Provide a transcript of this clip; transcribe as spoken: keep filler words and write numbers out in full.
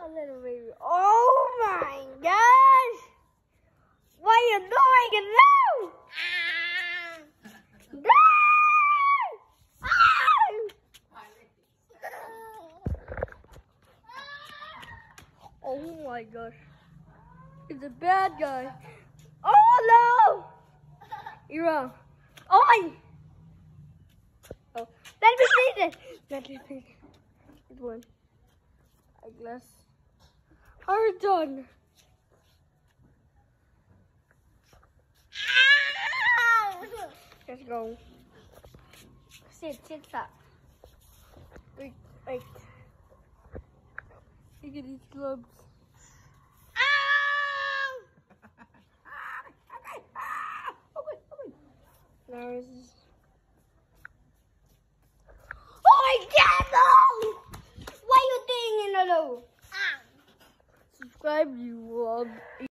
A little baby. Oh my gosh! What are you doing now? Oh my gosh. He's a bad guy. Oh no! You're wrong. Oh my! Oh, let me see it. Let me see it. It won. I guess. Are done. Let's go. Sit, sit, up. Wait, wait. Look at these clubs. Now is this. Oh my God! No! What are you doing in the low? Subscribe, you love.